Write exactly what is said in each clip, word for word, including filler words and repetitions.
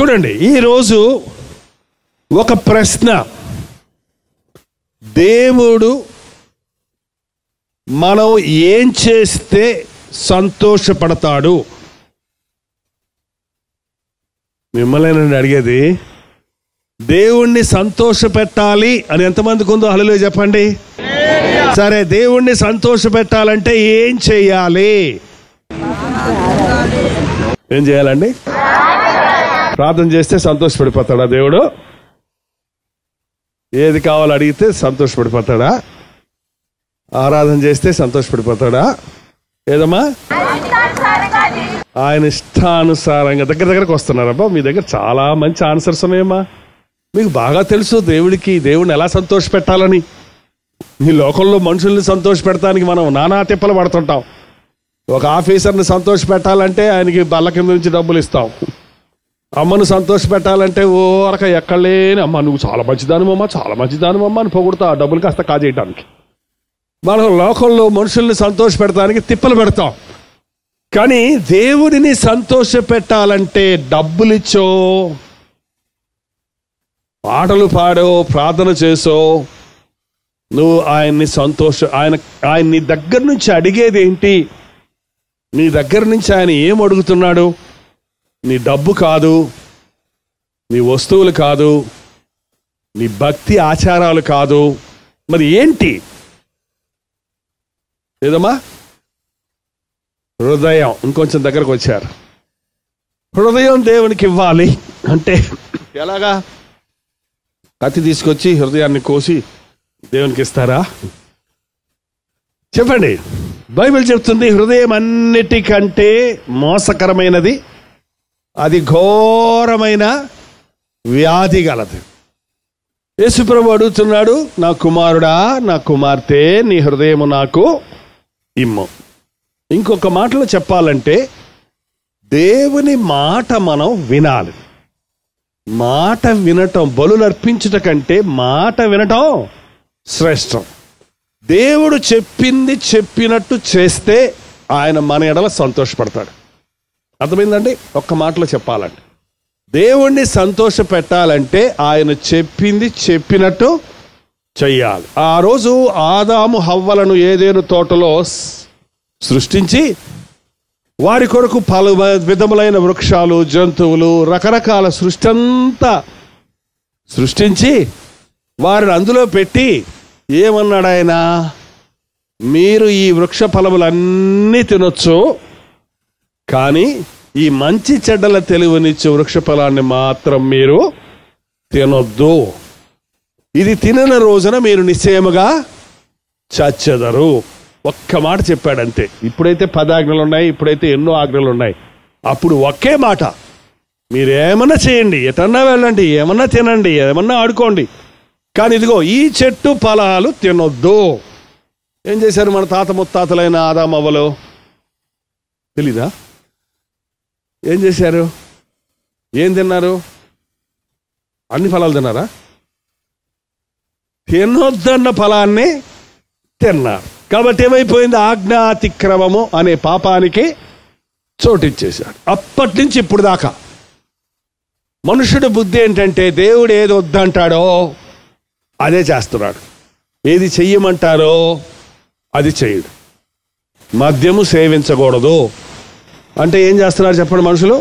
చూడండి, ఈరోజు ఒక ప్రశ్న. దేవుడు మనం ఏం చేస్తే సంతోషపడతాడు? మిమ్మల్ని అడిగేది. దేవుణ్ణి సంతోష పెట్టాలి అని ఎంతమందికి ఉందో హల్లెలూయా చెప్పండి. సరే, దేవుణ్ణి సంతోష పెట్టాలంటే ఏం చేయాలి? ఏం చేయాలండి? ప్రార్థన చేస్తే సంతోషపడిపోతాడా దేవుడు? ఏది కావాలో అడిగితే సంతోషపడిపోతాడా? ఆరాధన చేస్తే సంతోషపడిపోతాడా? ఏదమ్మా? ఆయన ఇష్టానుసారంగా దగ్గర దగ్గరకు వస్తున్నారబ్బా. మీ దగ్గర చాలా మంచి ఆన్సర్స్ ఉన్నాయమ్మా. మీకు బాగా తెలుసు దేవుడికి దేవుడిని ఎలా సంతోష పెట్టాలని. ఈ లోకంలో మనుషుల్ని సంతోష పెడతానికి మనం నానా తిప్పలు పడుతుంటాం. ఒక ఆఫీసర్ని సంతోష పెట్టాలంటే ఆయనకి బల్ల కింద నుంచి డబ్బులు ఇస్తాం. అమ్మను సంతోష పెట్టాలంటే ఓరక ఎక్కడలేని అమ్మ నువ్వు చాలా మంచిదానివమ్మ, చాలా మంచిదానివమ్మ అని పొగుడుతా ఆ డబ్బులు కాస్త కాజేయడానికి. మనం లోకంలో మనుషుల్ని సంతోష పెడతానికి తిప్పలు పెడతాం. కానీ దేవుడిని సంతోష పెట్టాలంటే డబ్బులిచ్చో, పాటలు పాడో, ప్రార్థన చేసో నువ్వు ఆయన్ని సంతోష ఆయన ఆయన నీ దగ్గర నుంచి అడిగేది ఏంటి? నీ దగ్గర నుంచి ఆయన ఏం అడుగుతున్నాడు? నీ డబ్బు కాదు, నీ వస్తువులు కాదు, నీ భక్తి ఆచారాలు కాదు. మరి ఏంటి? ఏదమ్మా? హృదయం. ఇంకొంచెం దగ్గరకు వచ్చారు. హృదయం దేవునికి ఇవ్వాలి అంటే ఎలాగా? కత్తి తీసుకొచ్చి హృదయాన్ని కోసి దేవునికి ఇస్తారా? చెప్పండి. బైబిల్ చెప్తుంది హృదయం అన్నిటికంటే మోసకరమైనది, అది ఘోరమైన వ్యాధి గలది. యేసుప్రభు అడుగుతున్నాడు, నా కుమారుడా, నా కుమార్తె, నీ హృదయము నాకు ఇమ్ము. ఇంకొక మాటలో చెప్పాలంటే దేవుని మాట మనం వినాలి. మాట వినటం, బలులు అర్పించుట కంటే మాట వినటం శ్రేష్టం. దేవుడు చెప్పింది చెప్పినట్టు చేస్తే ఆయన మన ఎడల సంతోషపడతాడు. అర్థమైందండి? ఒక్క మాటలో చెప్పాలంటే దేవుణ్ణి సంతోష పెట్టాలంటే ఆయన చెప్పింది చెప్పినట్టు చెయ్యాలి. ఆ రోజు ఆదాము హవ్వలను ఏదేను తోటలో సృష్టించి వారి కొరకు పలు విధములైన వృక్షాలు, జంతువులు, రకరకాల సృష్టి అంతా సృష్టించి వారిని అందులో పెట్టి ఏమన్నాడు ఆయన? మీరు ఈ వృక్ష ఫలములన్నీ తినొచ్చు, కానీ ఈ మంచి చెడ్డల తెలివినిచ్చే వృక్ష ఫలాన్ని మాత్రం మీరు తినొద్దు. ఇది తినన రోజున మీరు నిశ్చయముగా చచ్చెదరు. ఒక్క మాట చెప్పాడంతే. ఇప్పుడైతే పది ఆజ్ఞలు ఉన్నాయి, ఇప్పుడైతే ఎన్నో ఆజ్ఞలు ఉన్నాయి. అప్పుడు ఒకే మాట, మీరు ఏమన్నా చేయండి, ఎటన్నా వెళ్ళండి, ఏమన్నా తినండి, ఏమన్నా ఆడుకోండి, కానీ ఇదిగో ఈ చెట్టు ఫలాలు తినొద్దు. ఏం చేశారు మన తాత ముత్తాతలైన ఆదాము అవ్వలు? తెలీదా? ఏం చేశారు? ఏం తిన్నారు? అన్ని ఫలాలు తిన్నారా? తినొద్దన్న ఫలాన్ని తిన్నారు. కాబట్టి ఏమైపోయింది? ఆజ్ఞాతిక్రమము అనే పాపానికి చోటిచ్చేశాడు. అప్పటి నుంచి ఇప్పుడు దాకా మనుషుడి బుద్ధి ఏంటంటే దేవుడు ఏది వద్దంటాడో అదే చేస్తున్నాడు, ఏది చెయ్యమంటారో అది చేయడు. మద్యము సేవించకూడదు అంటే ఏం చేస్తున్నారు చెప్పండి మనుషులు?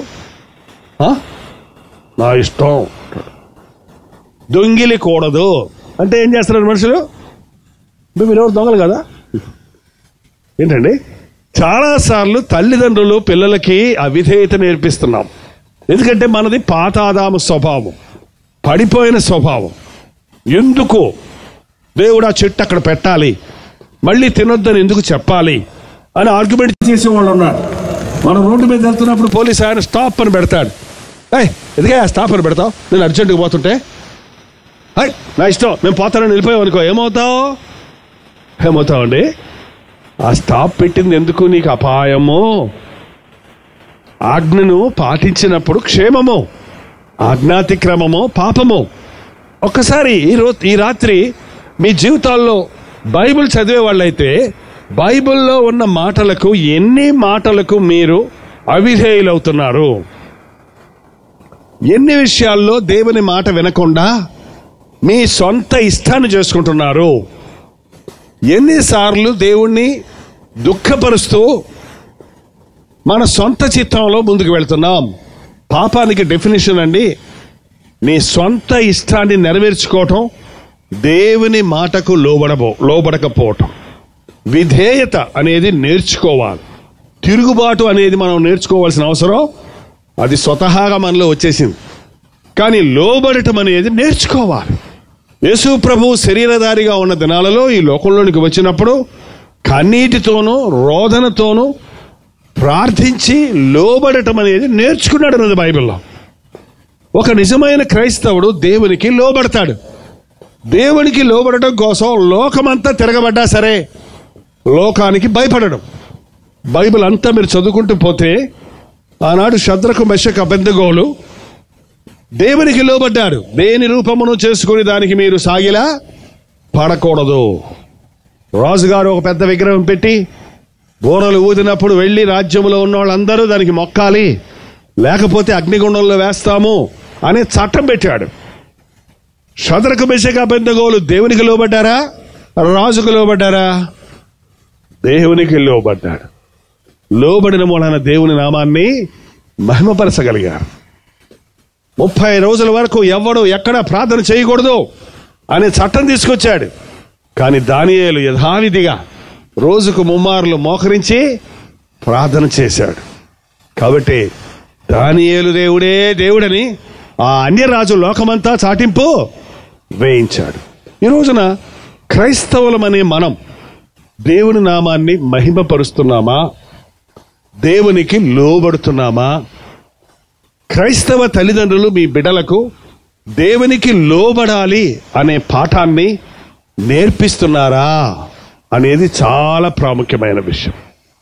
నా ఇష్టం. దొంగిలి కూడదు అంటే ఏం చేస్తున్నారు మనుషులు? మీరెవరు దొంగలు కదా? ఏంటండి? చాలాసార్లు తల్లిదండ్రులు పిల్లలకి అవిధేయత నేర్పిస్తున్నాం. ఎందుకంటే మనది పాత ఆదాము స్వభావం, పడిపోయిన స్వభావం. ఎందుకు దేవుడు ఆ చెట్టు అక్కడ పెట్టాలి, మళ్ళీ తినొద్దని ఎందుకు చెప్పాలి అని ఆర్గ్యుమెంట్ చేసేవాళ్ళు ఉన్నారు. మనం రోడ్డు మీద వెళ్తున్నప్పుడు పోలీసు ఆయన స్టాప్ అని పెడతాడు. అయ్ ఎందుకే స్టాప్ అని పెడతావు? నేను అర్జెంటుగా పోతుంటే అయ్ నా ఇష్టం, మేము పోతానని వెళ్ళిపోయావు అనుకో, ఏమవుతావు? ఏమవుతావండి? ఆ స్టాప్ పెట్టింది ఎందుకు? నీకు అపాయము. ఆజ్ఞను పాటించినప్పుడు క్షేమము, ఆజ్ఞాతిక్రమము పాపము. ఒక్కసారి ఈరోజు ఈ రాత్రి మీ జీవితాల్లో బైబిల్ చదివే వాళ్ళైతే బైబిల్లో ఉన్న మాటలకు, ఎన్ని మాటలకు మీరు అవిధేయులవుతున్నారు? ఎన్ని విషయాల్లో దేవుని మాట వినకుండా మీ సొంత ఇష్టాన్ని చేసుకుంటున్నారు? ఎన్నిసార్లు దేవుణ్ణి దుఃఖపరుస్తూ మన సొంత చిత్తంలో ముందుకు వెళ్తున్నాం? పాపానికి డెఫినేషన్ అండి, నీ సొంత ఇష్టాన్ని నెరవేర్చుకోవటం, దేవుని మాటకు లోబడబో లోబడకపోవటం. విధేయత అనేది నేర్చుకోవాలి. తిరుగుబాటు అనేది మనం నేర్చుకోవాల్సిన అవసరం అది స్వతహాగా మనలో వచ్చేసింది. కానీ లోబడటం అనేది నేర్చుకోవాలి. యేసు ప్రభు శరీరధారిగా ఉన్న దినాలలో ఈ లోకంలోనికి వచ్చినప్పుడు కన్నీటితోనూ రోదనతోనూ ప్రార్థించి లోబడటం అనేది నేర్చుకున్నాడు అన్నది బైబిల్లో. ఒక నిజమైన క్రైస్తవుడు దేవునికి లోబడతాడు. దేవునికి లోబడటం కోసం లోకమంతా తిరగబడ్డా సరే లోకానికి భయపడడం. బైబిల్ అంతా మీరు చదువుకుంటూ పోతే ఆనాడు శద్రకు మెషకు అబేద్నెగోలు దేవునికి లోబడ్డారు. దేని రూపమును చేసుకుని దానికి మీరు సాగిలా పడకూడదు. రాజుగారు ఒక పెద్ద విగ్రహం పెట్టి బోనలు ఊదినప్పుడు వెళ్ళి రాజ్యంలో ఉన్న వాళ్ళందరూ దానికి మొక్కాలి, లేకపోతే అగ్నిగుండంలో వేస్తాము అనే చట్టం పెట్టాడు. శద్రకు మెషకు అబేద్నెగోలు దేవునికి లోబడ్డారా, రాజుకు లోబడ్డారా? దేవునికి లోబడ్డాడు. లోబడిన మూలన దేవుని నామాన్ని మహిమపరచగలిగారు. ముప్పై రోజుల వరకు ఎవడు ఎక్కడ ప్రార్థన చేయకూడదు అనే చట్టం తీసుకొచ్చాడు. కానీ దానియేలు యథావిధిగా రోజుకు ముమ్మార్లు మోకరించి ప్రార్థన చేశాడు. కాబట్టి దానియేలు దేవుడే దేవుడని ఆ అన్యరాజు లోకమంతా చాటింపు వేయించాడు. ఈ రోజున క్రైస్తవులమనే మనం దేవుని నామాన్ని మహిమపరుస్తున్నామా? దేవునికి లోబడుతున్నామా? క్రైస్తవ తల్లిదండ్రులు మీ బిడ్డలకు దేవునికి లోబడాలి అనే పాఠాన్ని నేర్పిస్తున్నారా అనేది చాలా ప్రాముఖ్యమైన విషయం.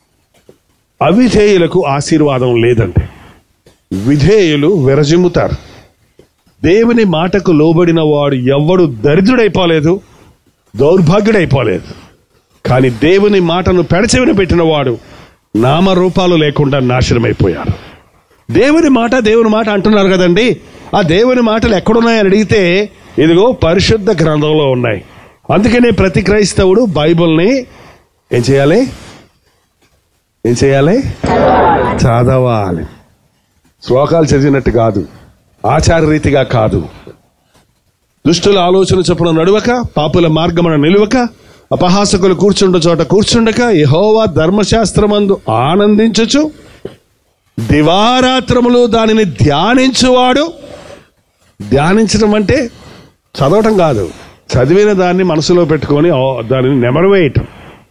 అవిధేయులకు ఆశీర్వాదం లేదండి. విధేయులు విరజిమ్ముతారు. దేవుని మాటకు లోబడిన వాడు ఎవ్వడు దరిద్రుడైపోలేదు, దౌర్భాగ్యుడైపోలేదు. కానీ దేవుని మాటను పెడచెవిన పెట్టిన వాడు నామరూపాలు లేకుండా నాశనమైపోయారు. దేవుని మాట దేవుని మాట అంటున్నారు కదండి, ఆ దేవుని మాటలు ఎక్కడున్నాయని అడిగితే ఇదిగో పరిశుద్ధ గ్రంథంలో ఉన్నాయి. అందుకనే ప్రతి క్రైస్తవుడు బైబిల్ని ఏం చేయాలి ఏం చేయాలి చదవాలి. శ్లోకాలు చదివినట్టు కాదు, ఆచార రీతిగా కాదు. దుష్టుల ఆలోచన చొప్పున నడువక, పాపుల మార్గమున నిలువక, అపహాసకులు కూర్చుండ చోట కూర్చుండక, యెహోవా ధర్మశాస్త్రమందు ఆనందించుచు దివారాత్రములు దానిని ధ్యానించువాడు. ధ్యానించడం అంటే చదవటం కాదు, చదివిన దాన్ని మనసులో పెట్టుకొని దానిని నెమరవేయటం.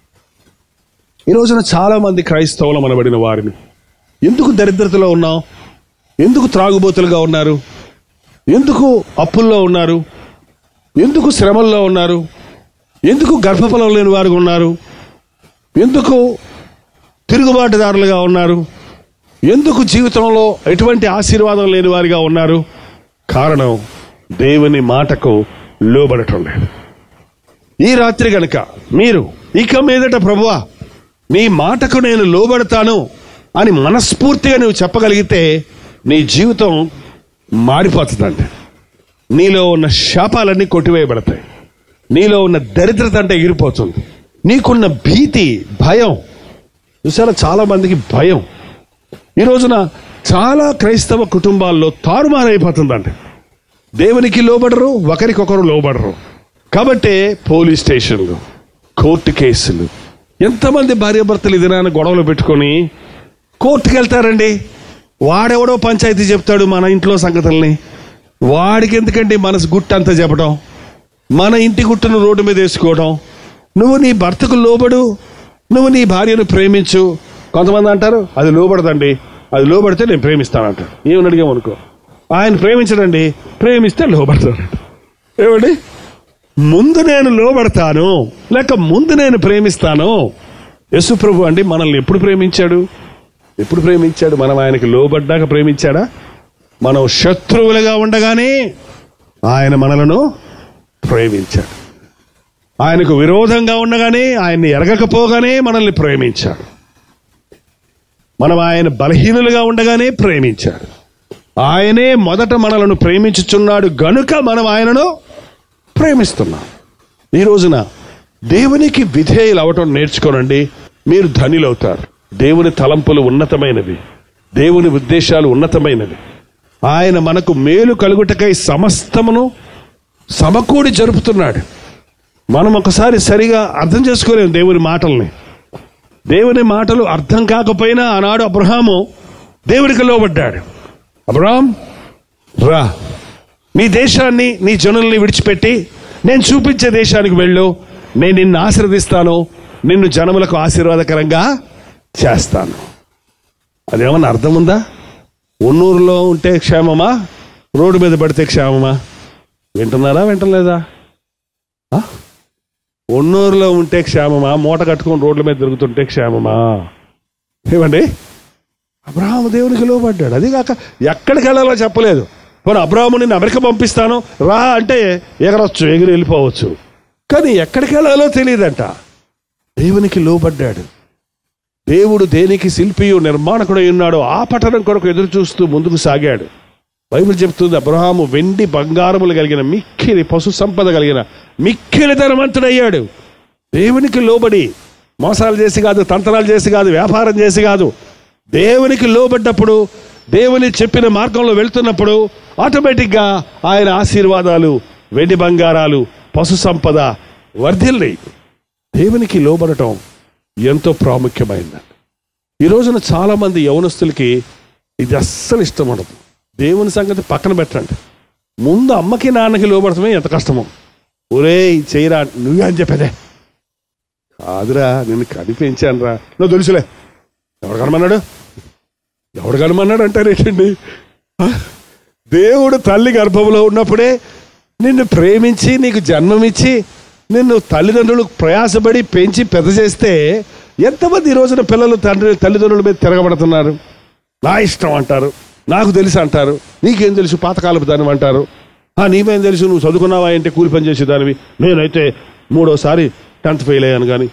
ఈ రోజున చాలా మంది క్రైస్తవులు అనబడిన వారిని ఎందుకు దరిద్రతలో ఉన్నాం, ఎందుకు త్రాగుబోతులుగా ఉన్నారు, ఎందుకు అప్పుల్లో ఉన్నారు, ఎందుకు శ్రమల్లో ఉన్నారు, ఎందుకు గర్భఫలం లేని వారు ఉన్నారు, ఎందుకు తిరుగుబాటుదారులుగా ఉన్నారు, ఎందుకు జీవితంలో ఎటువంటి ఆశీర్వాదం లేని వారిగా ఉన్నారు? కారణం దేవుని మాటకు లోబడటం లేదు. ఈ రాత్రి గనుక మీరు ఇక మీదట ప్రభువా నీ మాటకు నేను లోబడతాను అని మనస్ఫూర్తిగా నువ్వు చెప్పగలిగితే నీ జీవితం మారిపోతుందండి. నీలో ఉన్న శాపాలన్నీ కొట్టివేయబడతాయి. నీలో ఉన్న దరిద్రత అంటే ఎగిరిపోతుంది. నీకున్న భీతి, భయం, చూసారా చాలా మందికి భయం. ఈ రోజున చాలా క్రైస్తవ కుటుంబాల్లో తారుమారైపోతుందండి. దేవునికి లోబడరు, ఒకరికొకరు లోబడరు. కాబట్టే పోలీస్ స్టేషన్లు, కోర్టు కేసులు. ఎంతమంది భార్యాభర్తలు ఇదినాన్ని గొడవలు పెట్టుకొని కోర్టుకు వెళ్తారండి. వాడెవడో పంచాయతీ చెప్తాడు మన ఇంట్లో సంగతుల్ని. వాడికి ఎందుకంటే మనసు గుట్టు అంతా చెప్పడం, మన ఇంటి గుట్టును రోడ్డు మీద వేసుకోవడం. నువ్వు నీ భర్తకు లోబడు, నువ్వు నీ భార్యను ప్రేమించు. కొంతమంది అంటారు అది లోబడదండి, అది లోబడితే నేను ప్రేమిస్తానంటాడు. ఏమని అడిగామనుకో, ఆయన ప్రేమించడండి, ప్రేమిస్తే లోబడతాడు. ఏమండి, ముందు నేను లోబడతాను లేక ముందు నేను ప్రేమిస్తాను. యేసు ప్రభు అండి మనల్ని ఎప్పుడు ప్రేమించాడు? ఎప్పుడు ప్రేమించాడు? మనం ఆయనకి లోబడ్డాక ప్రేమించాడా? మనం శత్రువులుగా ఉండగానే ఆయన మనలను ప్రేమించాడు. ఆయనకు విరోధంగా ఉండగానే, ఆయన్ని ఎరగకపోగానే మనల్ని ప్రేమించాడు. మనం ఆయన బలహీనులుగా ఉండగానే ప్రేమించాడు. ఆయనే మొదట మనలను ప్రేమించుచున్నాడు గనుక మనం ఆయనను ప్రేమిస్తున్నాం. ఈ రోజున దేవునికి విధేయులు అవటం నేర్చుకోనండి, మీరు ధనిలవుతారు. దేవుని తలంపులు ఉన్నతమైనవి, దేవుని ఉద్దేశాలు ఉన్నతమైనవి. ఆయన మనకు మేలు కలుగుటకై సమస్తమును సమకూడి జరుపుతున్నాడు. మనం ఒకసారి సరిగా అర్థం చేసుకోలేము దేవుని మాటల్ని. దేవుని మాటలు అర్థం కాకపోయినా ఆనాడు అబ్రహాము దేవునికి లోబడ్డాడు. అబ్రహాం రా, నీ దేశాన్ని నీ జనుల్ని విడిచిపెట్టి నేను చూపించే దేశానికి వెళ్ళు, నేను నిన్ను ఆశీర్వదిస్తాను, నిన్ను జనములకు ఆశీర్వాదకరంగా చేస్తాను. అదేమన్నా అర్థం ఉందా? ఉన్నూరులో ఉంటే క్షేమమా, రోడ్డు మీద పడితే క్షేమమా? వింటున్నారా వింటలేదా? ఉన్నూరులో ఉంటే క్షేమమా, మూట కట్టుకొని రోడ్ల మీద తిరుగుతుంటే క్షేమమా? ఏమండి, అబ్రహాము దేవునికి లోబడ్డాడు. అది కాక ఎక్కడికి వెళ్ళాలో చెప్పలేదు. పోనీ అబ్రహాము నిన్ను అమెరికా పంపిస్తాను రా అంటే ఎగరొచ్చు, ఎగిరి వెళ్ళిపోవచ్చు. కానీ ఎక్కడికి వెళ్ళాలో తెలియదంట. దేవునికి లోబడ్డాడు. దేవుడు దేనికి శిల్పియు నిర్మాణకుడై ఉన్నాడో ఆ పట్టణం కొరకు ఎదురు చూస్తూ ముందుకు సాగాడు. బైబిల్ చెప్తుంది, అబ్రహాము వెండి బంగారములు కలిగిన మిక్కిలి పశు సంపద కలిగిన మిక్కిలి ధనవంతుడయ్యాడు. దేవునికి లోబడి, మోసాలు చేసి కాదు, తంత్రాలు చేసి కాదు, వ్యాపారం చేసి కాదు, దేవునికి లోబడ్డప్పుడు, దేవుని చెప్పిన మార్గంలో వెళ్తున్నప్పుడు ఆటోమేటిక్గా ఆయన ఆశీర్వాదాలు, వెండి బంగారాలు, పశు సంపద వర్ధిల్లి. దేవునికి లోబడటం ఎంతో ప్రాముఖ్యమైందండి. ఈ రోజున చాలా మంది యవనస్తులకి ఇది అస్సలు ఇష్టం ఉండదు. దేవుని సంగతి పక్కన పెట్టండి, ముందు అమ్మకి నాన్నకి లోబడటమే ఎంత కష్టమో. ఒరే చేయరా, నువ్వే అని చెప్పేదే కాదురా, నిన్ను కనిపించాను రా, నువ్వు తెలుసులే, ఎవడు కనమన్నాడు ఎవడు కనమన్నాడు అంటారేంటండి? దేవుడు తల్లి గర్భంలో ఉన్నప్పుడే నిన్ను ప్రేమించి నీకు జన్మమిచ్చి నిన్ను తల్లిదండ్రులు ప్రయాసపడి పెంచి పెద్ద చేస్తే ఎంతమంది ఈ రోజున పిల్లలు తండ్రి తల్లిదండ్రుల మీద తిరగబడుతున్నారు. నా ఇష్టం అంటారు, నాకు తెలుసు అంటారు, నీకేం తెలుసు పాతకాలపు దానివి అంటారు, నీకేం తెలుసు నువ్వు చదువుకున్నావా అంటే కూలి పని చేసేదానివి, నేనైతే మూడోసారి టెన్త్ ఫెయిల్ అయ్యాను. కానీ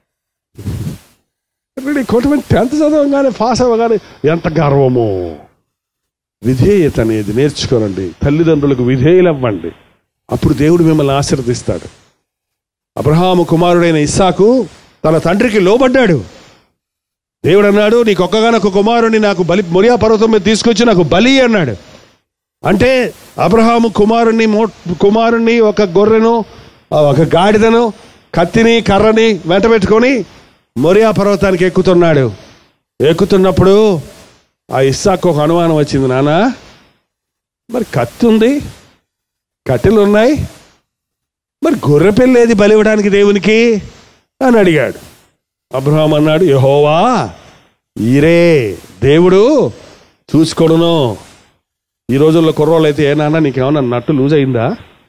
కొంతమంది టెన్త్ చదవగానే పాస్ అవ్వగానే ఎంత గర్వమో. విధేయత అనేది నేర్చుకోనండి, తల్లిదండ్రులకు విధేయులవ్వండి, అప్పుడు దేవుడు మిమ్మల్ని ఆశీర్వదిస్తాడు. అబ్రహాము కుమారుడైన ఇస్సాకు తన తండ్రికి లోబడ్డాడు. దేవుడు అన్నాడు, నీకు ఒక్కగానొక్క కుమారుని నాకు బలి మొరియా పర్వతం మీద తీసుకొచ్చి నాకు బలి అన్నాడు. అంటే అబ్రహాము కుమారుణ్ణి మో కుమారుణ్ణి ఒక గొర్రెను, ఒక గాడిదను, కత్తిని, కర్రని వెంట పెట్టుకొని మొరియా పర్వతానికి ఎక్కుతున్నాడు. ఎక్కుతున్నప్పుడు ఆ ఇస్సాకు ఒక అనుమానం వచ్చింది, నాన్న మరి కత్తి ఉంది, కట్టెలు ఉన్నాయి, మరి గొర్రె పిల్ల ఏది బలి ఇవ్వడానికి దేవునికి అని అడిగాడు. అబ్రహాం అన్నాడు, యెహోవా ఈరే దేవుడు చూసుకోడును. ఈ రోజుల్లో కుర్రోళ్ళు అయితే, ఏ నాన్న నీకేమన్నా నట్టు లూజ్ అయిందా?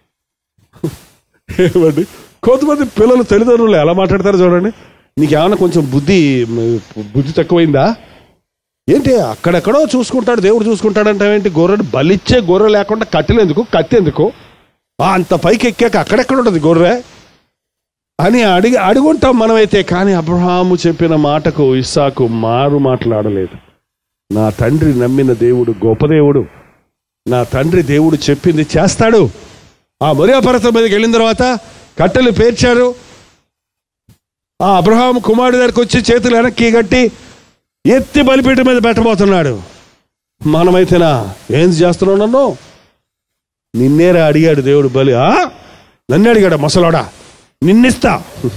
ఏమండి, కొంతమంది పిల్లలు తల్లిదండ్రులు ఎలా మాట్లాడతారు చూడండి, నీకేమన్నా కొంచెం బుద్ధి బుద్ధి తక్కువైందా ఏంటి? అక్కడెక్కడో చూసుకుంటాడు దేవుడు చూసుకుంటాడంటే ఏంటి? గొర్రెను బలిచ్చే గొర్రె లేకుండా కట్టెలు ఎందుకు, కత్తి ఎందుకు? అంత పైకి ఎక్కాక అక్కడెక్కడ ఉంటుంది గొర్రె అని అడిగి అడుగుంటాం మనమైతే. కానీ అబ్రహాము చెప్పిన మాటకు ఇస్సాకు మారు మాట్లాడలేదు. నా తండ్రి నమ్మిన దేవుడు గొప్ప దేవుడు, నా తండ్రి దేవుడు చెప్పింది చేస్తాడు. ఆ మొరియా పర్వతం మీదకి వెళ్ళిన తర్వాత కట్టెలు పేర్చారు. ఆ అబ్రహాము కుమారుడి దగ్గరికి వచ్చి చేతులు వెనక్కి గట్టి ఎత్తి బలిపీఠం మీద పెట్టబోతున్నాడు. మనమైతేనా ఏం చేస్తున్నావు? నన్ను నిన్నేరా అడిగాడు దేవుడు బలి. నన్ను అడిగాడు ముసలోడా, నిన్నిస్తా,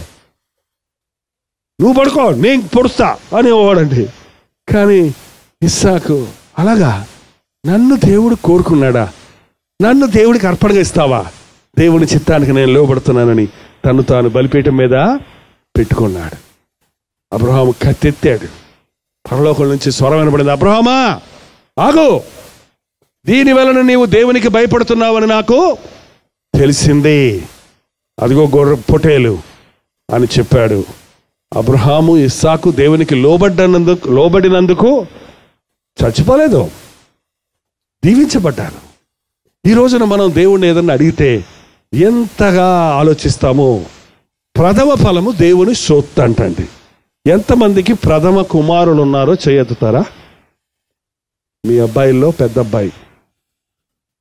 నువ్వు పడుకో నేను పొడుస్తా అని ఇవ్వడండి. కానీ ఇస్సాకు అలాగా నన్ను దేవుడు కోరుకున్నాడా, నన్ను దేవుడికి అర్పణగా ఇస్తావా, దేవుని చిత్తానికి నేను లోబడుతున్నానని తను తాను బలిపీఠం మీద పెట్టుకున్నాడు. అబ్రహాము కత్తెత్తాడు. పరలోకం నుంచి స్వరం వినబడింది, అబ్రహామా ఆగు, దీని వలన నీవు దేవునికి భయపడుతున్నావని నాకు తెలిసింది, అదిగో గొర్రె పొటేలు అని చెప్పాడు. అబ్రహాము ఇస్సాకు దేవునికి లోబడ్డనందుకు లోబడినందుకు చచ్చిపోలేదు, దీవించబడ్డాను. ఈ రోజున మనం దేవుణ్ణి ఏదన్నా అడిగితే ఎంతగా ఆలోచిస్తామో. ప్రథమ ఫలము దేవుని సొత్తు అంటండి. ఎంతమందికి ప్రథమ కుమారులు ఉన్నారో చేయెత్తుతారా? మీ అబ్బాయిల్లో పెద్ద అబ్బాయి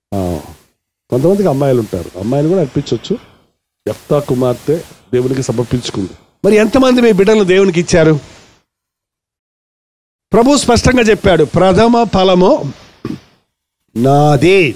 కొంతమందికి అమ్మాయిలు ఉంటారు, అమ్మాయిలు కూడా అర్పించవచ్చు. యెఫ్తా కుమార్తె దేవునికి సమర్పించుకుంది. మరి ఎంతమంది మీ బిడ్డలను దేవునికి ఇచ్చారు? ప్రభు స్పష్టంగా చెప్పాడు, ప్రథమ ఫలము నాది.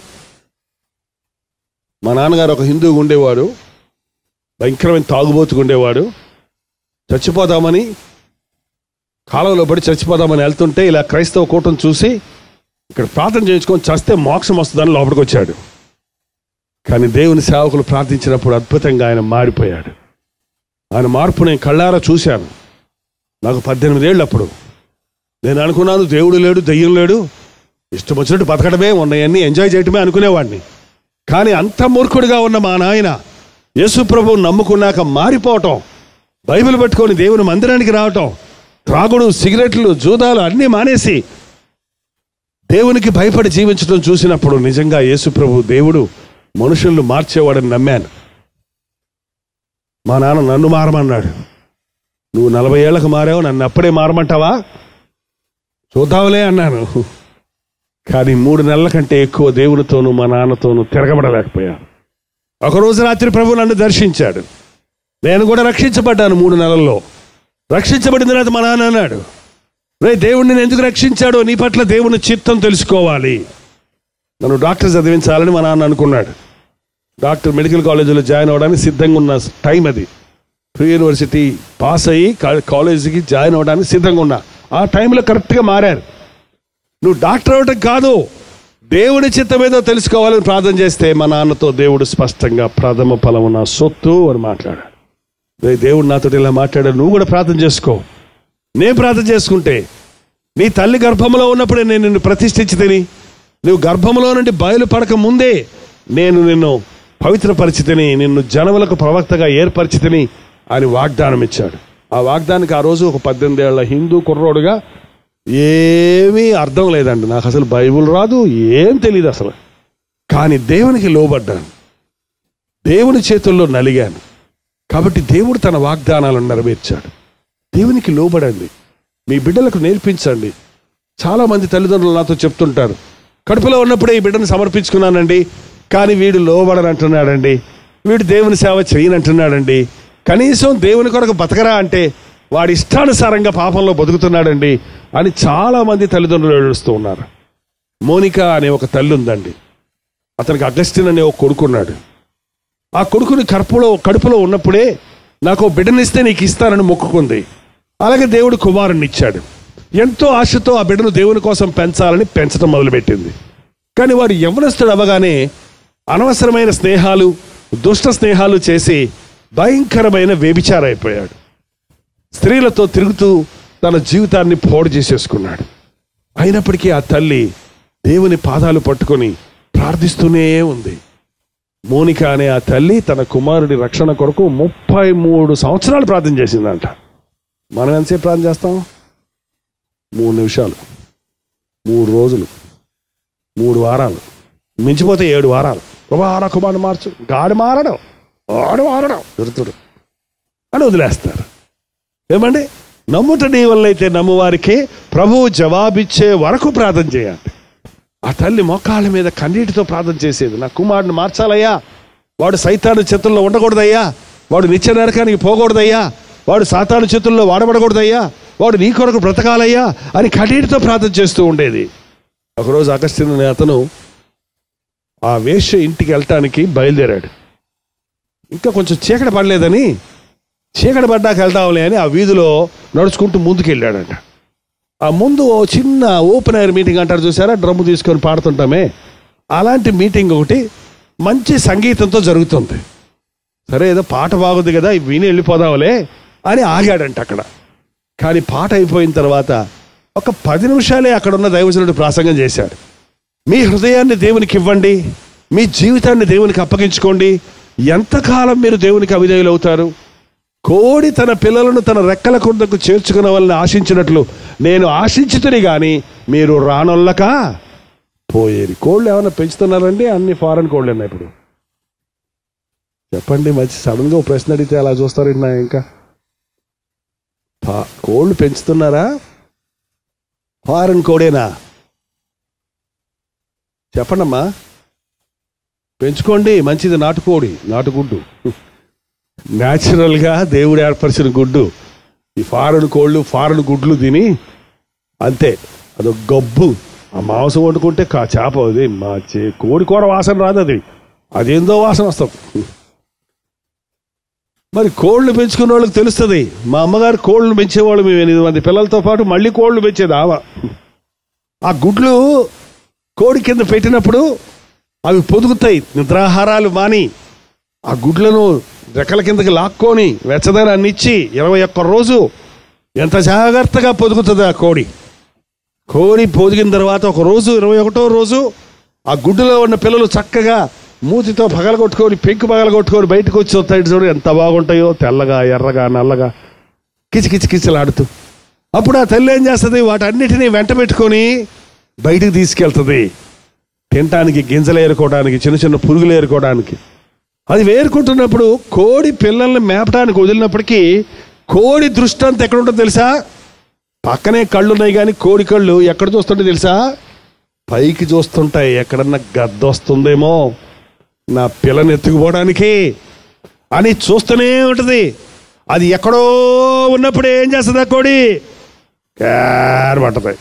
మా నాన్నగారు ఒక హిందువుగా ఉండేవాడు, భయంకరమైన తాగుబోతుగా ఉండేవాడు. చచ్చిపోదామని కాలంలో పడి చచ్చిపోదామని వెళ్తుంటే ఇలా క్రైస్తవ కూటం చూసి ఇక్కడ ప్రార్థన చేయించుకొని చస్తే మోక్షం వస్తుందని లోపలికి వచ్చాడు. కానీ దేవుని సేవకులు ప్రార్థించినప్పుడు అద్భుతంగా ఆయన మారిపోయాడు. ఆయన మార్పు నేను కళ్ళారా చూశాను. నాకు పద్దెనిమిది ఏళ్ళు అప్పుడు. నేను అనుకున్నాను దేవుడు లేడు, దెయ్యం లేడు, ఇష్టం వచ్చినట్టు బతకడమే, ఉన్నాయన్నీ ఎంజాయ్ చేయటమే అనుకునేవాడిని. కానీ అంత మూర్ఖుడిగా ఉన్న మా నాయన యేసు ప్రభువు నమ్ముకున్నాక మారిపోవటం, బైబిల్ పట్టుకొని దేవుని మందిరానికి రావటం, త్రాగుడు, సిగరెట్లు, జూదాలు అన్నీ మానేసి దేవునికి భయపడి జీవించడం చూసినప్పుడు నిజంగా యేసు ప్రభు దేవుడు మనుషులను మార్చేవాడని నమ్మాను. మా నాన్న నన్ను మారమన్నాడు. నువ్వు నలభై ఏళ్లకు మారావు, నన్ను అప్పుడే మారమంటావా? చూద్దాంలే అన్నాను. కానీ మూడు నెలల కంటే ఎక్కువ దేవునితోనూ మా నాన్నతోనూ తిరగబడలేకపోయాను. ఒకరోజు రాత్రి ప్రభు నన్ను దర్శించాడు. నేను కూడా రక్షించబడ్డాను. మూడు నెలల్లో రక్షించబడిన తర్వాత మా నాన్న అన్నాడు, రే దేవుడిని నేను ఎందుకు రక్షించాడో నీ పట్ల దేవుని చిత్తం తెలుసుకోవాలి. నన్ను డాక్టర్ చదివించాలని మా నాన్న అనుకున్నాడు. డాక్టర్ మెడికల్ కాలేజీలో జాయిన్ అవ్వడానికి సిద్ధంగా ఉన్న టైం అది. ప్రీ యూనివర్సిటీ పాస్ అయ్యి కాలేజీకి జాయిన్ అవ్వడానికి సిద్ధంగా ఉన్నా. ఆ టైంలో కరెక్ట్గా మారారు. నువ్వు డాక్టర్ అవ్వటం కాదు, దేవుడి చిత్తం ఏదో తెలుసుకోవాలని ప్రార్థన చేస్తే మా నాన్నతో దేవుడు స్పష్టంగా ప్రథమ ఫలము నా సొత్తు అని మాట్లాడాడు. దేవుడు నాతో ఇలా మాట్లాడాడు, నువ్వు కూడా ప్రార్థన చేసుకో. నేను ప్రార్థన చేసుకుంటే నీ తల్లి గర్భంలో ఉన్నప్పుడే నేను నిన్ను ప్రతిష్ఠించి తిని, నువ్వు గర్భంలో నుండి బయలుపడక ముందే నేను నిన్ను పవిత్రపరిచితిని, నిన్ను జనములకు ప్రవక్తగా ఏర్పరిచితిని అని వాగ్దానం ఇచ్చాడు. ఆ వాగ్దానికి ఆ రోజు ఒక పద్దెనిమిది ఏళ్ల హిందూ కుర్రోడుగా ఏమీ అర్థం లేదండి. నాకు అసలు బైబుల్ రాదు, ఏం తెలియదు అసలు. కానీ దేవునికి లోబడ్డాను, దేవుని చేతుల్లో నలిగాను. కాబట్టి దేవుడు తన వాగ్దానాలను నెరవేర్చాడు. దేవునికి లోబడండి, మీ బిడ్డలకు నేర్పించండి. చాలామంది తల్లిదండ్రులు నాతో చెప్తుంటారు, కడుపులో ఉన్నప్పుడే ఈ బిడ్డను సమర్పించుకున్నానండి, కానీ వీడు లోబడనంటున్నాడండి, వీడు దేవుని సేవ చేయనంటున్నాడండి, కనీసం దేవుని కొరకు బతకరా అంటే వాడి ఇష్టానుసారంగా పాపంలో బతుకుతున్నాడండి అని చాలామంది తల్లిదండ్రులు ఏడుస్తూ ఉన్నారు. మోనికా అనే ఒక తల్లి ఉందండి. అతనికి అగస్టిన్ అనే ఒక కొడుకున్నాడు. ఆ కొడుకుని కడుపులో కడుపులో ఉన్నప్పుడే నాకు బిడ్డనిస్తే నీకు ఇస్తానని మొక్కుకుంది. అలాగే దేవుడు కుమారుణ్ణి ఇచ్చాడు. ఎంతో ఆశతో ఆ బిడ్డను దేవుని కోసం పెంచాలని పెంచడం మొదలుపెట్టింది. కానీ వాడు యవ్వనస్తుడు అవ్వగానే అనవసరమైన స్నేహాలు, దుష్ట స్నేహాలు చేసి భయంకరమైన వ్యభిచారం అయిపోయాడు. స్త్రీలతో తిరుగుతూ తన జీవితాన్ని పాడు చేసేసుకున్నాడు. అయినప్పటికీ ఆ తల్లి దేవుని పాదాలు పట్టుకొని ప్రార్థిస్తూనే ఉంది. మోనికా అనే ఆ తల్లి తన కుమారుడి రక్షణ కొరకు ముప్పై మూడు సంవత్సరాలు ప్రార్థన చేసిందంట. మనం ఎంతసేపు ప్రార్థన చేస్తాం? మూడు నిమిషాలు, మూడు రోజులు, మూడు వారాలు, మించిపోతే ఏడు వారాలు. ఆడ కుమారుడు మార్చు, గాడి మారడం, ఆడు మారడం, దొరుకుతుడు అని వదిలేస్తారు. ఏమండి, నమ్ముట నీ వల్ల అయితే నమ్మువారికి ప్రభువు జవాబిచ్చే వరకు ప్రార్థన చేయాలి. ఆ తల్లి మోకాళ్ళ మీద కన్నీటితో ప్రార్థన చేసేది, నా కుమారుడిని మార్చాలయ్యా, వాడు సైతాను చేతుల్లో ఉండకూడదయ్యా, వాడు నిత్య నరకానికి పోకూడదయ్యా, వాడు సాతాను చేతుల్లో వాడబడకూడదయ్యా, వాడు నీ కొరకు బ్రతకాలయ్యా అని కన్నీటితో ప్రార్థన చేస్తూ ఉండేది. ఒకరోజు అగస్టిన్ అనే అతను ఆ వేశ్య ఇంటికి వెళ్ళటానికి బయలుదేరాడు. ఇంకా కొంచెం చీకటి పడలేదని, చీకటి పడ్డాక వెళ్దాంలే అని ఆ వీధిలో నడుచుకుంటూ ముందుకు వెళ్ళాడంట. ఆ ముందు ఓ చిన్న ఓపెన్ ఎయిర్ మీటింగ్ అంటారు చూసారా, డ్రమ్ము తీసుకొని పాడుతుంటామే, అలాంటి మీటింగ్ ఒకటి మంచి సంగీతంతో జరుగుతుంది. సరే ఏదో పాట బాగుంది కదా, విని వెళ్ళిపోదాంలే అని ఆగాడంట అక్కడ. కానీ పాట అయిపోయిన తర్వాత ఒక పది నిమిషాలే అక్కడ ఉన్న దైవజనుడు ప్రాసంగం చేశాడు. మీ హృదయాన్ని దేవునికి ఇవ్వండి, మీ జీవితాన్ని దేవునికి అప్పగించుకోండి, ఎంతకాలం మీరు దేవునికి అవిధేయులు అవుతారు? కోడి తన పిల్లలను తన రెక్కల కుందకు చేర్చుకున్న వాళ్ళని ఆశించినట్లు నేను ఆశించుతుని కానీ మీరు రానొల్లక పోయేది. కోళ్ళు ఏమైనా పెంచుతున్నారండి? అన్ని ఫారెన్ కోళ్ళు ఉన్నాయి ఇప్పుడు. చెప్పండి, మంచి సడన్గా ఒక ప్రశ్న అడిగితే అలా చూస్తారండి. నా ఇంకా కోళ్ళు పెంచుతున్నారా? ఫారెన్ కోడేనా? చెప్పండమ్మా. పెంచుకోండి, మంచిది. నాటుకోడి, నాటుగుడ్డు, న్యాచురల్గా దేవుడు ఏర్పరిచిన గుడ్డు. ఈ ఫారెన్ కోళ్ళు ఫారెన్ గుడ్లు తిని అంతే, అదొక గబ్బు. ఆ మాంసం వండుకుంటే కా చేప అది మా చే కోడి కూర వాసన రాదు, అది అదేందో వాసన వస్తుంది. మరి కోళ్ళు పెంచుకున్న వాళ్ళకి తెలుస్తుంది. మా అమ్మగారు కోళ్ళు పెంచేవాళ్ళు, మేము ఎనిమిది మంది పిల్లలతో పాటు మళ్ళీ కోళ్ళు పెంచేది ఆవ. ఆ గుడ్లు కోడి కింద పెట్టినప్పుడు అవి పొదుగుతాయి, నిద్రాహారాలు మాని ఆ గుడ్లను రెక్కల కిందకి లాక్కొని వెచ్చదనాన్ని ఇచ్చి ఇరవై ఒక్క రోజు ఎంత జాగ్రత్తగా పొదుగుతుంది ఆ కోడి. కోడి పొదిగిన తర్వాత ఒక రోజు, ఇరవై ఒకటో రోజు ఆ గుడ్డులో ఉన్న పిల్లలు చక్కగా మూతితో పగలగొట్టుకొని, పెంకు పగలగొట్టుకొని బయటకు వచ్చి వస్తాయి చూడు, ఎంత బాగుంటాయో, తెల్లగా ఎర్రగా నల్లగా కిచకిచ కిచలాడుతూ. అప్పుడు ఆ తల్లి ఏం చేస్తుంది, వాటన్నిటినీ వెంట పెట్టుకొని బయటికి తీసుకెళ్తుంది తినటానికి, గింజలు ఏరుకోవడానికి, చిన్న చిన్న పురుగులు ఏరుకోవడానికి. అది వేరుకుంటున్నప్పుడు కోడి పిల్లల్ని మేపటానికి వదిలినప్పటికీ కోడి దృష్టి అంతా ఎక్కడ ఉంటుందో తెలుసా? పక్కనే కళ్ళు ఉన్నాయి, కానీ కోడి కళ్ళు ఎక్కడ చూస్తుంటే తెలుసా? పైకి చూస్తుంటాయి. ఎక్కడన్నా గద్ద వస్తుందేమో నా పిల్లని ఎత్తుకుపోవడానికి అని చూస్తూనే ఉంటుంది. అది ఎక్కడో ఉన్నప్పుడు ఏం చేస్తుంది, ఆ కోడి కేర్ పట్టది,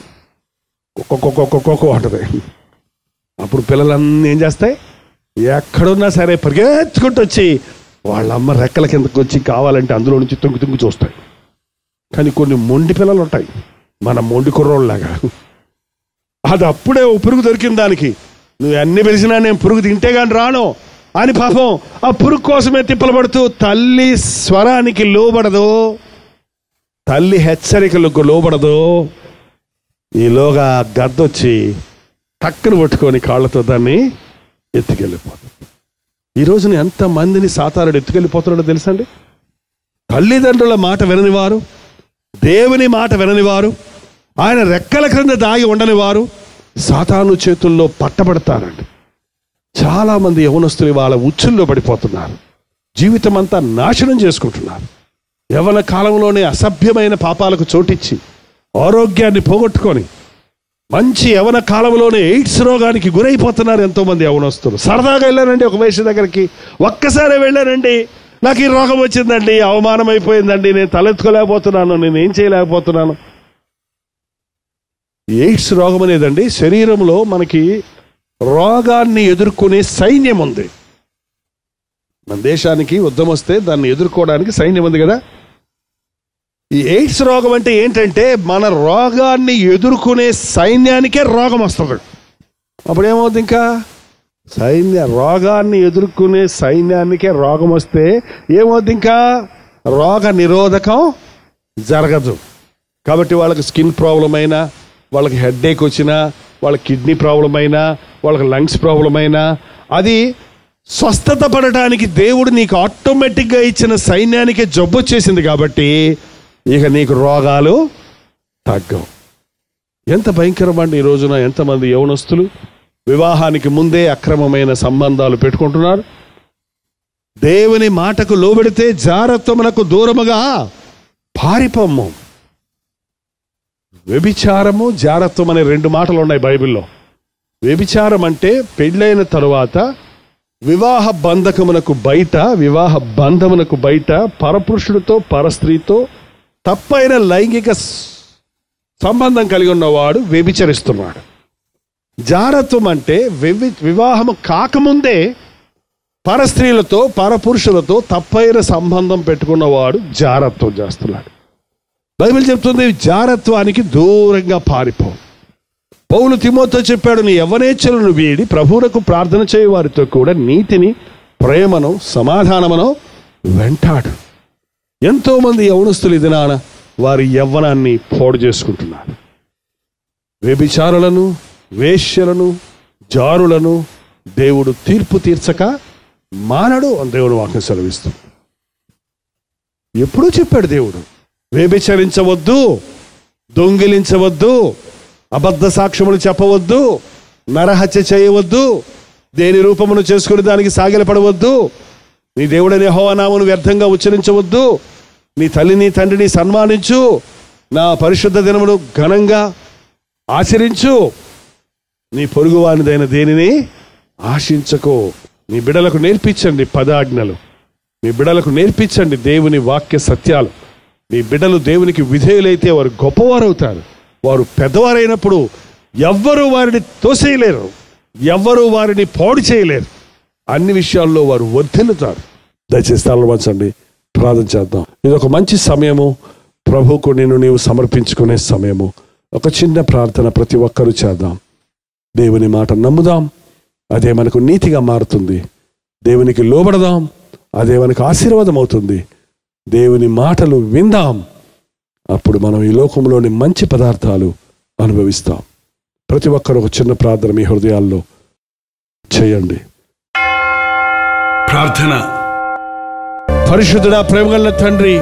కుక్క పట్టది. అప్పుడు పిల్లలన్నీ ఏం చేస్తాయి, ఎక్కడున్నా సరే పరిగెత్తుకుంటూ వచ్చి వాళ్ళ అమ్మ రెక్కల కిందకు వచ్చి కావాలంటే అందులో నుంచి తుంగు తుంగు చూస్తాయి. కానీ కొన్ని మొండి పిల్లలు ఉంటాయి, మన మొండి కుర్రోళ్ళలాగా. అది అప్పుడే ఓ పురుగు దొరికింది దానికి, నువ్వు అన్ని పిలిచినా నేను పురుగు తింటే కానీ రాను అని పాపం ఆ పురుగు కోసమే తిప్పలు పడుతూ తల్లి స్వరానికి లోబడదు, తల్లి హెచ్చరికలకు లోబడదు. ఈలోగా గద్దొచ్చి టక్కును పట్టుకొని కాళ్ళతో దాన్ని ఎత్తుకెళ్ళిపోతుంది. ఈ రోజున ఎంతమందిని సాతానుడు ఎత్తుకెళ్ళిపోతున్నాడో తెలుసండి? తల్లిదండ్రుల మాట విననివారు, దేవుని మాట విననివారు, ఆయన రెక్కల క్రింద దాగి ఉండని వారు సాతాను చేతుల్లో పట్టబడతారండి. చాలామంది యవనస్తులు వాళ్ళ ఉచ్చుల్లో పడిపోతున్నారు, జీవితం అంతా నాశనం చేసుకుంటున్నారు. యవన కాలంలోనే అసభ్యమైన పాపాలకు చోటిచ్చి ఆరోగ్యాన్ని పోగొట్టుకొని మంచి యవన కాలంలోనే ఎయిడ్స్ రోగానికి గురైపోతున్నారు ఎంతోమంది యవనస్తులు. సరదాగా వెళ్ళానండి ఒక వయసు దగ్గరికి, ఒక్కసారి వెళ్ళానండి, నాకు ఈ రోగం వచ్చిందండి, అవమానం అయిపోయిందండి, నేను తలెత్తుకోలేకపోతున్నాను, నేను ఏం చేయలేకపోతున్నాను. ఎయిడ్స్ రోగం అనేదండి శరీరంలో మనకి రోగాన్ని ఎదుర్కొనే సైన్యం ఉంది. మన దేశానికి యుద్ధం వస్తే దాన్ని ఎదుర్కోవడానికి సైన్యం ఉంది కదా. ఈ ఎయిడ్స్ రోగం అంటే ఏంటంటే మన రోగాన్ని ఎదుర్కొనే సైన్యానికే రోగం వస్తుంది. అప్పుడేమవుతుంది, ఇంకా సైన్య రోగాన్ని ఎదుర్కొనే సైన్యానికే రోగం వస్తే ఏమవుతుంది, ఇంకా రోగ నిరోధకం జరగదు. కాబట్టి వాళ్ళకి స్కిన్ ప్రాబ్లం అయినా, వాళ్ళకి హెడ్ఏక్ వచ్చినా, వాళ్ళ కిడ్నీ ప్రాబ్లం అయినా, వాళ్ళకి లంగ్స్ ప్రాబ్లం అయినా, అది స్వస్థత పడటానికి దేవుడు నీకు ఆటోమేటిక్గా ఇచ్చిన సైన్యానికే జబ్బు వచ్చేసింది. కాబట్టి ఇక నీకు రోగాలు తగ్గవు. ఎంత భయంకరమండి ఈ రోజున ఎంతమంది యవనస్తులు వివాహానికి ముందే అక్రమమైన సంబంధాలు పెట్టుకుంటున్నారు. దేవుని మాటకు లోబడితే జారత్వమునకు దూరముగా పారిపోము. వ్యభిచారము, జారత్వం అనే రెండు మాటలు ఉన్నాయి బైబిల్లో. వ్యభిచారం అంటే పెళ్ళైన తరువాత వివాహ బంధకమునకు బయట, వివాహ బంధమునకు బయట పరపురుషుడితో పరస్త్రీతో తప్పైన లైంగిక సంబంధం కలిగి ఉన్నవాడు వ్యభిచరిస్తున్నాడు. జారత్వం అంటే వివి వివాహము కాకముందే పరస్త్రీలతో పరపురుషులతో తప్పైన సంబంధం పెట్టుకున్నవాడు జారత్వం చేస్తున్నాడు. బైబిల్ చెప్తుంది జారత్వానికి దూరంగా పారిపో. పౌలు తిమోతితో చెప్పాడు, నీ యవ్వనేచ్ఛలను వీడి ప్రభువునకు ప్రార్థన చేయ వారితో కూడా నీతిని, ప్రేమను, సమాధానమును వెంటాడు. ఎంతోమంది యవనస్తులు ఇది నాన్న వారి యవ్వనాన్ని పాడు చేసుకుంటున్నారు. వ్యభిచారులను, వేశ్యలను, జారులను దేవుడు తీర్పు తీర్చక మానడు అని దేవుడు వాక్యం సెలవిస్తుంది. ఎప్పుడూ చెప్పాడు దేవుడు, వ్యభిచరించవద్దు, దొంగిలించవద్దు, అబద్ధ సాక్ష్యములు చెప్పవద్దు, నరహత్య చేయవద్దు, దేని రూపమును చేసుకుని దానికి సాగిలపడవద్దు, నీ దేవుడనే యెహోవా నామమును వ్యర్థంగా ఉచ్చరించవద్దు, నీ తల్లిని తండ్రిని సన్మానించు, నా పరిశుద్ధ దినమును ఘనంగా ఆచరించు, నీ పొరుగువానిదైన దేనిని ఆశించకు. మీ బిడ్డలకు నేర్పించండి పదాజ్ఞలు, మీ బిడ్డలకు నేర్పించండి దేవుని వాక్య సత్యాలు. మీ బిడ్డలు దేవునికి విధేయులైతే వారు గొప్పవారు అవుతారు. వారు పెద్దవారైనప్పుడు ఎవ్వరూ వారిని తోసేయలేరు, ఎవ్వరూ వారిని పాడు చేయలేరు. అన్ని విషయాల్లో వారు వర్ధిల్లుతారు. దయచేసి తలలు వంచండి, ప్రార్థన చేద్దాం. ఇది ఒక మంచి సమయము, ప్రభువుకు నిన్ను నీవు సమర్పించుకునే సమయము. ఒక చిన్న ప్రార్థన ప్రతి ఒక్కరూ చేద్దాం. దేవుని మాట నమ్ముదాం, అదే మనకు నీతిగా మారుతుంది. దేవునికి లోబడదాం, అదే మనకు ఆశీర్వాదం అవుతుంది. దేవుని మాటలు విందాం, అప్పుడు మనం ఈ లోకంలోని మంచి పదార్థాలు అనుభవిస్తాం. ప్రతి ఒక్కరు ఒక చిన్న ప్రార్థన మీ హృదయాల్లో చేయండి. ప్రార్థన. పరిశుద్ధుడా, ప్రేమగల తండ్రి,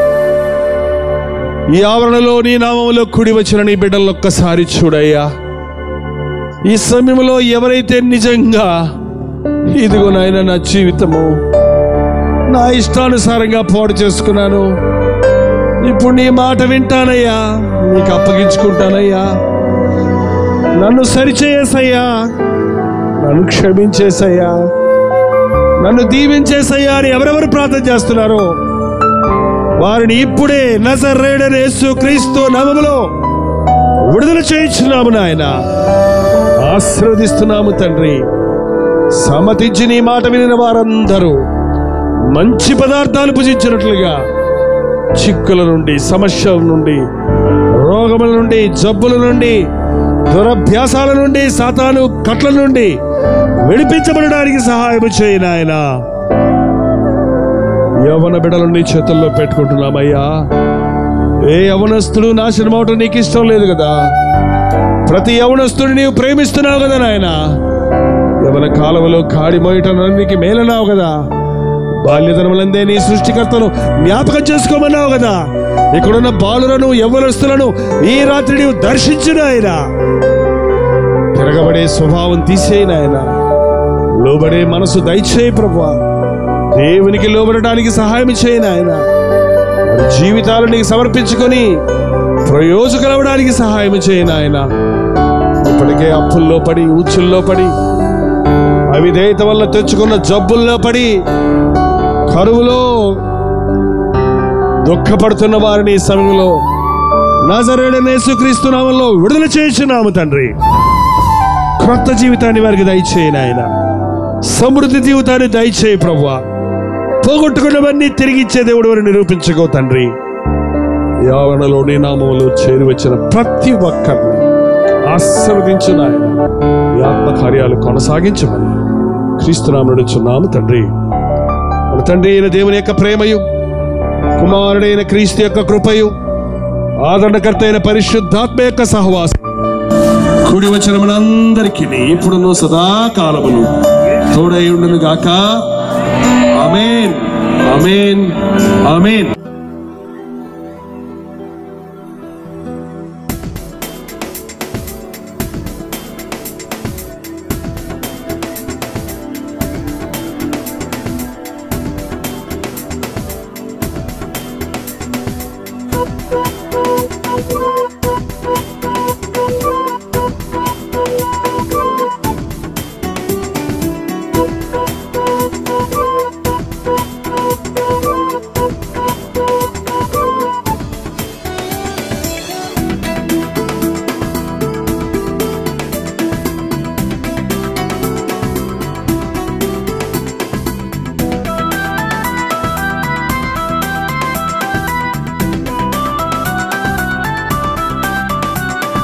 ఈ ఆవరణలో నీ నామములో కూడి వచ్చిన నీ బిడ్డలను ఒక్కసారి చూడయ్యా. ఈ సమయంలో ఎవరైతే నిజంగా ఇదిగో నాయన నా జీవితము నా ఇష్టానుసారంగా పాడు చేసుకున్నాను, ఇప్పుడు నీ మాట వింటానయ్యా, నీకు అప్పగించుకుంటానయ్యా, నన్ను సరిచేసయ్యా, నన్ను క్షమించేసయ్యా, నన్ను దీవించేసయ్యా అని ఎవరెవరు ప్రార్థన చేస్తున్నారో వారిని ఇప్పుడే నజరేయుడైన యేసుక్రీస్తు నామములో విడుదల చేయించున్నాము నాయన. ఆశీర్వదిస్తున్నాము తండ్రి. సమ్మతించి నీ మాట వినిన వారందరూ మంచి పదార్థాలు భుజించినట్లుగా చిక్కుల నుండి, సమస్యల నుండి, రోగముల నుండి, జబ్బుల నుండి, దురభ్యాసాల నుండి, సాతాను కట్ల నుండి విడిపించబడడానికి సహాయం చేయి నాయన. యవ్వన బిడ్డలు నీ చేతుల్లో పెట్టుకుంటున్నామయ్యా. ఏ యవ్వనస్తుడు నాశనం అవటం నీకు ఇష్టం లేదు కదా. ప్రతి యవ్వనస్తుడిని నీవు ప్రేమిస్తున్నావు కదా నాయన. యవ్వన కాలంలో కాడి మోయటం నీకు మేలన్నావు కదా. బాల్యతనములందే నీ సృష్టికర్తను జ్ఞాపకం చేసుకోమన్నావు కదా. ఇక్కడున్న బాలులను, యవ్వనస్తులను ఈ రాత్రి నీవు దర్శించిన ఆయన. తిరగబడే స్వభావం తీసేయను ఆయన. లోబడే మనసు దయచేయి ప్రభువా. దేవునికి లోబడడానికి సహాయం చేయను ఆయన. జీవితాలు నీకు సమర్పించుకొని ప్రయోజకులవడానికి సహాయం చేయను ఆయన. ఇప్పటికే అప్పుల్లో పడి, ఉచ్చుల్లో పడి, అవిధేయత వల్ల తెచ్చుకున్న జబ్బుల్లో పడి, కరువులో దుఃఖపడుతున్న వారిని ఈ సమయంలో నజరేయుడైన యేసుక్రీస్తు నామములో విడుదల చేయించున్నాము తండ్రి. క్రొత్త జీవితాన్ని వారికి దయచేయి నాయన. సమృద్ధి జీవితాన్ని దయచేయి ప్రభువా. పోగొట్టుకున్నవన్నీ తిరిగిచ్చే దేవుడు వారిని నిరూపించుకో తండ్రి. యావనలో నీ నామములో చేరి వచ్చిన ప్రతి ఒక్కరిని ఆశీర్వదించు నాయన. ఈ ఆత్మకార్యాలు కొనసాగించమని క్రీస్తునామములో అడుగుచున్నాము తండ్రి. మన తండ్రి అయిన దేవుని యొక్క ప్రేమయు, కుమారుడైన క్రీస్తు యొక్క కృపయు, ఆదరణకర్త అయిన పరిశుద్ధాత్మ యొక్క సహవాసం కూడి వచ్చిన మనందరికీ ఇప్పుడును సదాకాలమును తోడై ఉండును గాక. ఆమేన్, ఆమేన్, ఆమేన్.